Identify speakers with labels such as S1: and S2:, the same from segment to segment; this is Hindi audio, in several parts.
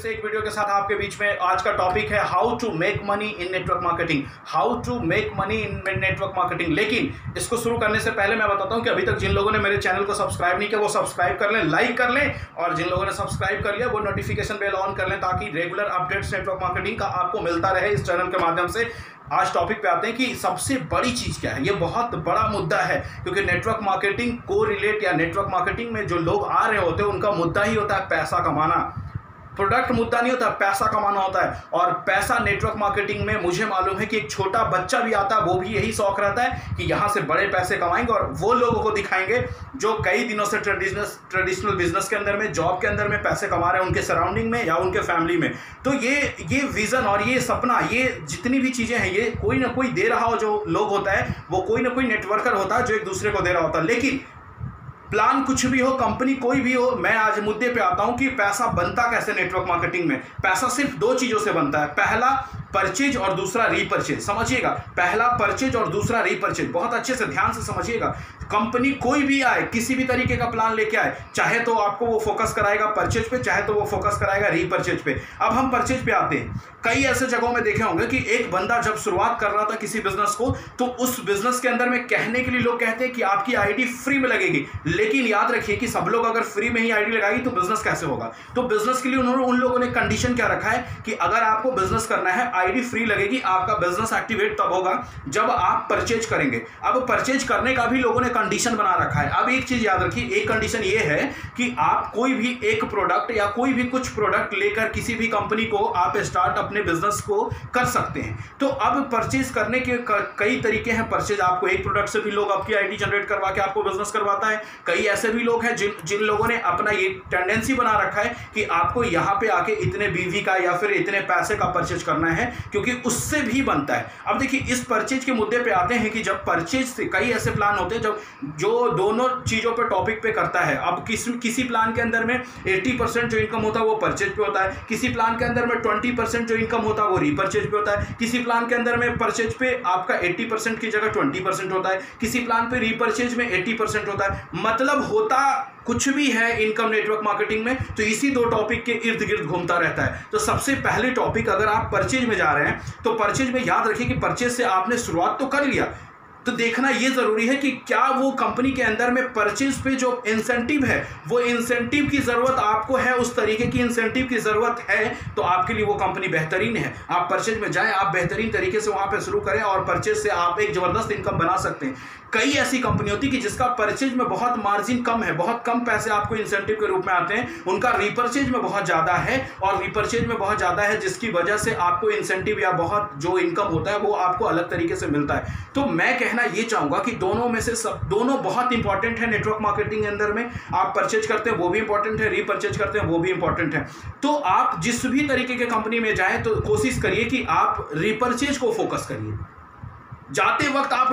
S1: से एक वीडियो के साथ आपके बीच में। आज का टॉपिक है how to make money in network marketing. How to make money in network marketing. लेकिन इसको शुरू करने से पहले मैं बताता हूं कि अभी तक जिन लोगों ने मेरे चैनल को सब्सक्राइब नहीं किया वो सब्सक्राइब कर लें, लाइक कर लें, और जिन लोगों ने सब्सक्राइब कर लिया वो नोटिफिकेशन बेल ऑन कर लें ताकि रेगुलर अपडेट्स नेटवर्क मार्केटिंग का आपको मिलता रहे इस चैनल के माध्यम से। आज टॉपिक पे आते हैं कि सबसे बड़ी चीज क्या है। ये बहुत बड़ा मुद्दा है क्योंकि नेटवर्क मार्केटिंग को रिलेट या नेटवर्क मार्केटिंग में जो लोग आ रहे होते हैं उनका मुद्दा ही होता है पैसा कमाना। प्रोडक्ट मुद्दा नहीं होता, पैसा कमाना होता है। और पैसा नेटवर्क मार्केटिंग में मुझे मालूम है कि एक छोटा बच्चा भी आता है, वो भी यही शौक रहता है कि यहाँ से बड़े पैसे कमाएंगे और वो लोगों को दिखाएंगे जो कई दिनों से ट्रेडिशनल बिजनेस के अंदर में, जॉब के अंदर में पैसे कमा रहे हैं उनके सराउंडिंग में या उनके फैमिली में। तो ये विजन और ये सपना, ये जितनी भी चीज़ें हैं, ये कोई ना कोई दे रहा हो। जो लोग होता है वो कोई ना कोई नेटवर्कर होता है जो एक दूसरे को दे रहा होता है। लेकिन प्लान कुछ भी हो, कंपनी कोई भी हो, मैं आज मुद्दे पे आता हूं कि पैसा बनता कैसे नेटवर्क मार्केटिंग में। पैसा सिर्फ दो चीजों से बनता है, पहला परचेज और दूसरा रीपरचेज। समझिएगा, पहला परचेज और दूसरा रीपरचेज। बहुत अच्छे से ध्यान से समझिएगा। कंपनी कोई भी आए, किसी भी तरीके का प्लान लेके आए, चाहे तो आपको वो फोकस कराएगा परचेज पे, चाहे तो वो फोकस कराएगा रीपरचेज पे। अब हम परचेज पे आते हैं। कई ऐसे जगहों में देखे होंगे कि एक बंदा जब शुरुआत कर रहा था किसी बिजनेस को, तो उस बिजनेस के अंदर में कहने के लिए लोग कहते हैं कि आपकी आईडी फ्री में लगेगी। लेकिन याद रखिए कि सब लोग अगर फ्री में ही आईडी लगाएगी तो बिजनेस कैसे होगा। तो बिजनेस के लिए उन लोगों ने कंडीशन क्या रखा है कि अगर आपको बिजनेस करना है, आईडी फ्री लगेगी, आपका बिजनेस एक्टिवेट तब होगा जब आप परचेज करेंगे। अब परचेज करने का भी लोगों ने कंडीशन बना रखा है। अब एक चीज याद रखिए, एक कंडीशन ये है कि आप कोई भी एक प्रोडक्ट या कोई भी कुछ प्रोडक्ट लेकर किसी भी कंपनी को आप स्टार्ट अपने बिजनेस को कर सकते हैं। तो अब परचेज करने के कई तरीके हैं। परचेज आपको एक प्रोडक्ट से भी लोग आपकी आईडी जनरेट करवा के आपको बिजनेस करवाता है। कई ऐसे भी लोग हैं जिन लोगों ने अपना ये टेंडेंसी बना रखा है कि आपको यहां पे आके इतने बीवी का या फिर इतने पैसे का परचेज करना है, क्योंकि उससे भी बनता है। अब देखिए, इस परचेज के मुद्दे पे आते हैं कि जब परचेज से कई ऐसे प्लान होते हैं जब जो दोनों चीजों पे टॉपिक पे करता है। अब किसी प्लान के अंदर में 80% जो इनकम होता है वो परचेज पे होता है, किसी प्लान के अंदर में 20% जो इनकम होता है वो रीपरचेज पे होता है, किसी प्लान के अंदर में परचेज पे आपका 80% की जगह 20% होता है, किसी प्लान पे रीपरचेज में 80% होता है। मतलब होता कुछ भी है इनकम नेटवर्क मार्केटिंग में, तो इसी दो टॉपिक के इर्द गिर्द घूमता रहता है। तो सबसे पहले टॉपिक, अगर आप परचेज में जा रहे हैं तो परचेज में याद रखिए कि परचेज से आपने शुरुआत तो कर लिया, तो देखना यह जरूरी है कि क्या वो कंपनी के अंदर में परचेज पे जो इंसेंटिव है, वो इंसेंटिव की जरूरत आपको है, उस तरीके की इंसेंटिव की जरूरत है तो आपके लिए वो कंपनी बेहतरीन है। आप परचेज में जाएं, आप बेहतरीन तरीके से वहां पे शुरू करें और परचेज से आप एक जबरदस्त इनकम बना सकते हैं। कई ऐसी कंपनी होती है कि जिसका परचेज में बहुत मार्जिन कम है, बहुत कम पैसे आपको इंसेंटिव के रूप में आते हैं, उनका रीपरचेज में बहुत ज्यादा है, और रीपरचेज में बहुत ज्यादा है जिसकी वजह से आपको इंसेंटिव या बहुत जो इनकम होता है वो आपको अलग तरीके से मिलता है। तो मैं कहना ये चाहूंगा कि दोनों में से दोनों बहुत इंपॉर्टेंट है नेटवर्क मार्केटिंग के अंदर में। आप परचेज करते हैं वो भी इंपॉर्टेंट है, रीपरचेज करते हैं वो भी इंपॉर्टेंट है। तो आप जिस भी तरीके के कंपनी में जाएं तो कोशिश करिए कि आप रीपरचेज को फोकस करिए। जाते वक्त आप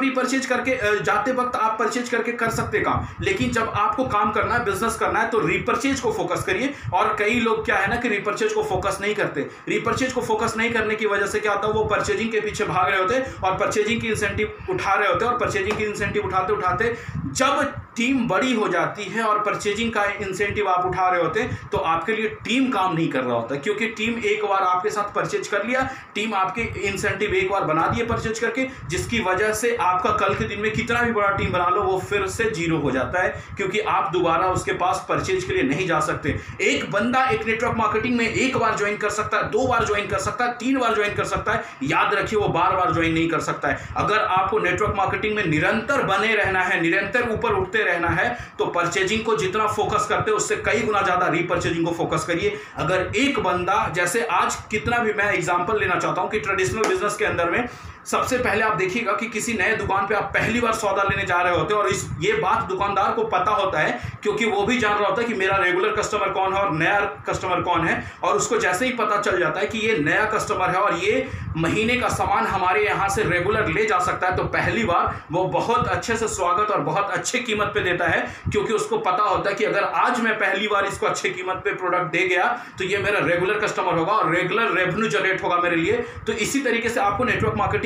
S1: परचेज करके कर सकते काम, लेकिन जब आपको काम करना है, बिजनेस करना है, तो रीपरचेज को फोकस करिए। और कई लोग क्या है ना कि रीपरचेज को फोकस नहीं करते। रीपरचेज को फोकस नहीं करने की वजह से क्या होता है, वो परचेजिंग के पीछे भाग रहे होते हैं और परचेजिंग की इंसेंटिव उठा रहे होते हैं, और परचेजिंग की इंसेंटिव उठाते उठाते जब टीम बड़ी हो जाती है और परचेजिंग का इंसेंटिव आप उठा रहे होते हैं तो आपके लिए टीम काम नहीं कर रहा होता, क्योंकि टीम एक बार आपके साथ परचेज कर लिया, टीम आपके इंसेंटिव एक बार बना दिए परचेज करके, जिसकी वजह से आपका कल के दिन में कितना भी बड़ा टीम बना लो वो फिर से जीरो हो जाता है, क्योंकि आप दोबारा उसके पास परचेज के लिए नहीं जा सकते। एक बंदा एक नेटवर्क मार्केटिंग में एक बार ज्वाइन कर सकता है, 2 बार ज्वाइन कर सकता है, 3 बार ज्वाइन कर सकता है, याद रखिए वो बार-बार ज्वाइन नहीं कर सकता है। अगर आपको नेटवर्क मार्केटिंग में निरंतर बने रहना है, निरंतर ऊपर उठते रहना है, तो परचेजिंग को जितना फोकस करते हैं उससे कई गुना ज्यादा रीपरचेजिंग को फोकस करिए। अगर एक बंदा, जैसे आज कितना भी मैं एग्जांपल लेना चाहता हूं कि ट्रेडिशनल बिजनेस के अंदर में सबसे पहले आप देखिएगा कि किसी नए दुकान पे आप पहली बार सौदा लेने जा रहे होते हैं, और ये बात दुकानदार को पता होता है, क्योंकि वो भी जान रहा होता है कि मेरा रेगुलर कस्टमर कौन है और नया कस्टमर कौन है। और उसको जैसे ही पता चल जाता है कि ये नया कस्टमर है और ये महीने का सामान हमारे यहाँ से रेगुलर ले जा सकता है, तो पहली बार वो बहुत अच्छे से स्वागत और बहुत अच्छे कीमत पे देता है, क्योंकि उसको पता होता है कि अगर आज मैं पहली बार इसको अच्छे कीमत पे प्रोडक्ट दे गया तो ये मेरा रेगुलर कस्टमर होगा और रेगुलर रेवेन्यू जनरेट होगा मेरे लिए। तो इसी तरीके से आपको नेटवर्क मार्केटिंग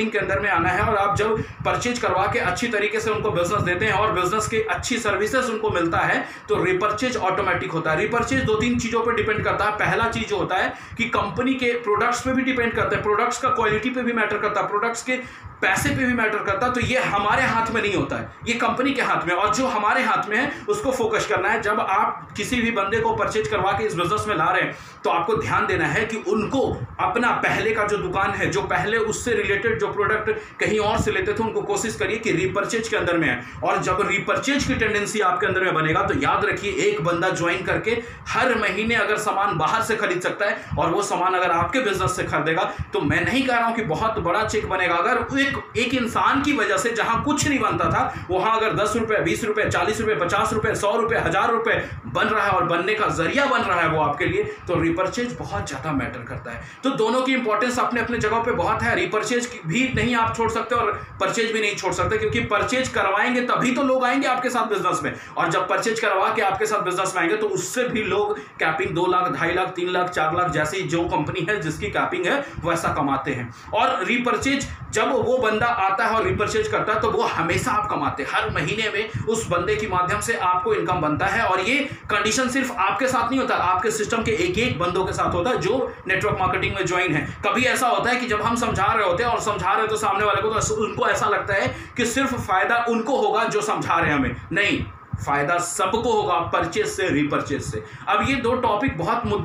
S1: मार्केटिंग के अंदर में आना है और आप जब परचेज करवा के अच्छी तरीके से उनको बिजनेस देते हैं और बिजनेस की अच्छी सर्विसेज उनको मिलता है तो रिपर्चेज ऑटोमेटिक होता है। रिपर्चेज 2-3 चीजों पर डिपेंड करता है। पहला चीज जो होता है कि कंपनी के प्रोडक्ट्स पे भी डिपेंड करता है, प्रोडक्ट्स का क्वालिटी पे भी मैटर करता है, प्रोडक्ट्स के पैसे पे भी मैटर करता है। तो ये हमारे हाथ में नहीं होता है, ये कंपनी के हाथ में। और जो हमारे हाथ में है उसको फोकस करना है। जब आप किसी भी बंदे को परचेज करवा के इस बिजनेस में ला रहे हैं तो आपको ध्यान देना है कि उनको अपना पहले का जो दुकान है, जो पहले उससे रिलेटेड जो प्रोडक्ट कहीं और से लेते थे, उनको कोशिश करिए कि रिपर्चेज के अंदर में है। और जब रिपर्चेज की टेंडेंसी आपके अंदर में बनेगा तो याद रखिए, एक बंदा ज्वाइन करके हर महीने अगर सामान बाहर से खरीद सकता है और वो सामान अगर आपके बिजनेस से खरीदेगा तो मैं नहीं कह रहा हूं कि बहुत बड़ा चेक बनेगा। अगर एक इंसान की वजह से जहां कुछ नहीं बनता था वहां अगर 10 रुपए, 20 रुपए, 40 रुपए, 50 रुपए, 100 रुपए, 1000 रुपए बन रहा है और बनने का जरिया बन रहा है वो आपके लिए, तो रिपर्चेज बहुत ज्यादा मैटर करता है। तो दोनों की इंपॉर्टेंस अपने अपने जगह पे बहुत है। रिपर्चेज भी नहीं आप छोड़ सकते और परचेज भी नहीं छोड़ सकते, क्योंकि परचेज करवाएंगे तभी तो लोग आएंगे आपके साथ बिजनेस में। और जब परचेज करवा के आपके साथ बिजनेस में आएंगे तो उससे भी लोग कैपिंग 2 लाख, 2.5 लाख, 3 लाख, 4 लाख जैसी जो कंपनी है जिसकी कैपिंग है वैसा कमाते हैं। और रिपर्चेज जब वो बंदा आता है और रिपर्चेज करता है तो वो हमेशा आप कमाते हैं। हर महीने में उस बंदे के माध्यम से आपको इनकम बनता है। और ये कंडीशन सिर्फ आपके साथ नहीं होता, आपके सिस्टम के एक एक बंदों के साथ होता है जो नेटवर्क मार्केटिंग में ज्वाइन है। कभी ऐसा होता है कि जब हम समझा रहे होते हैं और समझा रहे हो तो सामने वाले को तो उनको ऐसा लगता है कि सिर्फ फायदा उनको होगा जो समझा रहे हैं हमें। नहीं, फायदा सबको होगा, परचेज से, रिपर्चेज से। अब ये 2 टॉपिक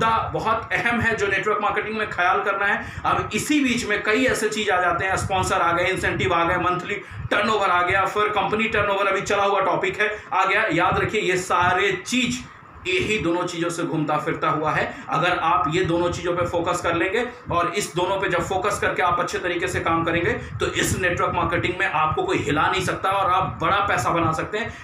S1: बहुत अहम है जो नेटवर्क मार्केटिंग में ख्याल करना है। अब इसी बीच में कई ऐसे चीज आ जाते हैं, स्पॉन्सर आ गए, इंसेंटिव आ गए, मंथली टर्नओवर आ गया, फिर कंपनी टर्नओवर अभी चला हुआ टॉपिक है आ गया। याद रखिए ये सारे चीज यही दोनों चीजों से घूमता फिरता हुआ है। अगर आप ये दोनों चीजों पे फोकस कर लेंगे और इस दोनों पे जब फोकस करके आप अच्छे तरीके से काम करेंगे तो इस नेटवर्क मार्केटिंग में आपको कोई हिला नहीं सकता और आप बड़ा पैसा बना सकते हैं।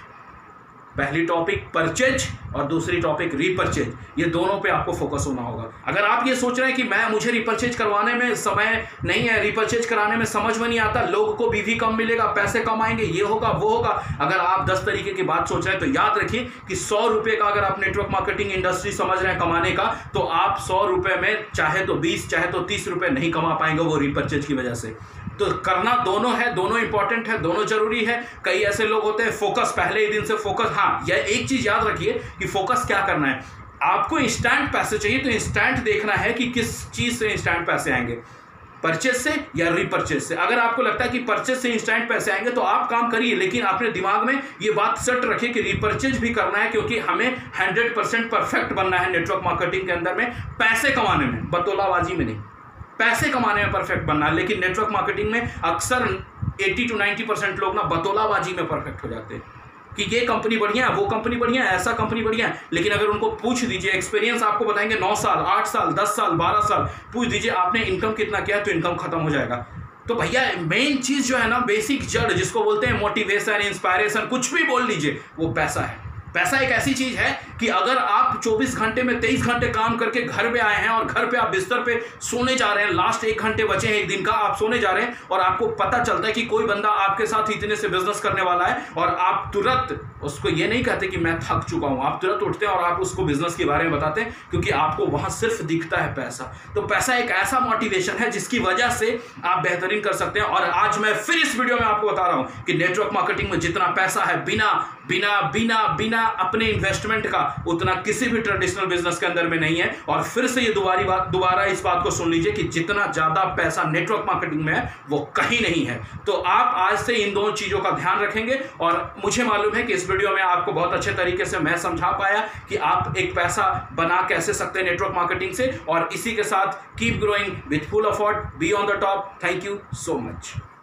S1: पहली टॉपिक परचेज और दूसरी टॉपिक रिपर्चेज, ये दोनों पे आपको फोकस होना होगा। अगर आप ये सोच रहे हैं कि मुझे रिपर्चेज करवाने में समय नहीं है, रिपर्चेज कराने में समझ में नहीं आता, लोगों को बीवी कम मिलेगा, पैसे कम आएंगे, ये होगा वो होगा, अगर आप 10 तरीके की बात सोच रहे हैं तो याद रखिए कि 100 रुपए का अगर आप नेटवर्क मार्केटिंग इंडस्ट्री समझ रहे हैं कमाने का, तो आप 100 रुपए में चाहे तो 20 चाहे तो 30 रुपए नहीं कमा पाएंगे वो रिपर्चेज की वजह से। तो करना दोनों है, दोनों इंपॉर्टेंट है, दोनों जरूरी है। कई ऐसे लोग होते हैं फोकस पहले ही दिन से फोकस, हाँ यह एक चीज याद रखिए कि फोकस क्या करना है। आपको इंस्टेंट पैसे चाहिए तो इंस्टेंट देखना है कि किस चीज से इंस्टेंट पैसे आएंगे, परचेज से या रिपर्चेज से। अगर आपको लगता है कि परचेज से इंस्टेंट पैसे आएंगे तो आप काम करिए, लेकिन अपने दिमाग में ये बात सेट रखिए कि रिपर्चेज भी करना है, क्योंकि हमें 100% परफेक्ट बनना है नेटवर्क मार्केटिंग के अंदर में, पैसे कमाने में, बतौलाबाजी में नहीं, पैसे कमाने में परफेक्ट बनना है। लेकिन नेटवर्क मार्केटिंग में अक्सर 80 to 90% लोग ना बतौलाबाजी में परफेक्ट हो जाते हैं कि ये कंपनी बढ़िया है, वो कंपनी बढ़िया है, ऐसा कंपनी बढ़िया है। लेकिन अगर उनको पूछ दीजिए, एक्सपीरियंस आपको बताएंगे 9 साल, 8 साल, 10 साल, 12 साल, पूछ दीजिए आपने इनकम कितना किया तो इनकम खत्म हो जाएगा। तो भैया मेन चीज जो है ना, बेसिक जड़ जिसको बोलते हैं मोटिवेशन, इंस्पायरेशन, कुछ भी बोल लीजिए, वो पैसा है। पैसा एक ऐसी चीज है कि अगर आप 24 घंटे में 23 घंटे काम करके घर पे आए हैं और घर पे आप बिस्तर पे सोने जा रहे हैं, लास्ट 1 घंटे बचे हैं एक दिन का, आप सोने जा रहे हैं और आपको पता चलता है कि कोई बंदा आपके साथ इतने से बिजनेस करने वाला है, और आप तुरंत उसको ये नहीं कहते कि मैं थक चुका हूं, आप तुरंत उठते हैं और आप उसको बिजनेस के बारे में बताते हैं, क्योंकि आपको वहां सिर्फ दिखता है पैसा। तो पैसा एक ऐसा मोटिवेशन है जिसकी वजह से आप बेहतरीन कर सकते हैं। और आज मैं फिर इस वीडियो में आपको बता रहा हूं कि नेटवर्क मार्केटिंग में जितना पैसा है बिना बिना बिना बिना अपने इन्वेस्टमेंट का, उतना किसी भी ट्रेडिशनल बिजनेस के अंदर में नहीं है। और फिर से ये दोबारा इस बात को सुन लीजिए कि जितना ज्यादा पैसा नेटवर्क मार्केटिंग में है वो कहीं नहीं है। तो आप आज से इन दोनों चीजों का ध्यान रखेंगे, और मुझे मालूम है कि इस वीडियो में आपको बहुत अच्छे तरीके से मैं समझा पाया कि आप एक पैसा बना कैसे सकते हैं नेटवर्क मार्केटिंग से। और इसी के साथ keep growing with full effort, be on the top. Thank you so much.